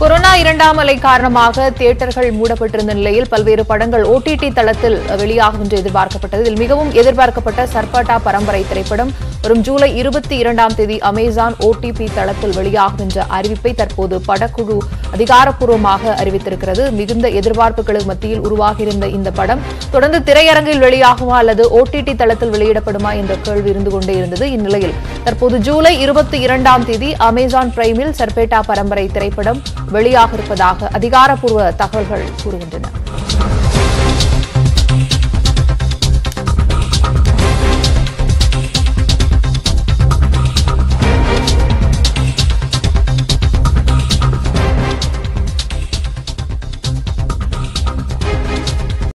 Corona இரண்டாம் அலை காரணமாக தியேட்டர்கள் மூடப்பட்டிருந்த நிலையில் பல்வேறு படங்கள் OTT தளத்தில் வெளியாகும் என்று எதிர்பார்க்கப்பட்டது. இதில் மிகவும் எதிர்பார்க்கப்பட்ட சர்பட்டா பரம்பரை திரைப்படம் வரும் ஜூலை 22ஆம் தேதி அமேசான் OTT தளத்தில் வெளியாகும் என்ற அறிவிப்பை தற்போது படக்குழு அதிகாரப்பூர்வமாக அறிவித்திருக்கிறது. மிகுந்த எதிர்பார்ப்புகளுக்கு மத்தியில் உருவாகியிருந்த இந்த படம் தொடர்ந்து திரையரங்கில் வெளியாகுமா அல்லது OTT தளத்தில் வெளியிடப்படுமா என்ற கேள்வி இருந்து கொண்டே இருந்தது. இந்நிலையில் தற்போது ஜூலை 22ஆம் தேதி அமேசான் பிரைமில் சர்பட்டா பரம்பரை திரைப்படம் வெளியாக இருப்பதாக அதிகாரப்பூர்வ தகவல்கள் கூறுகின்றன.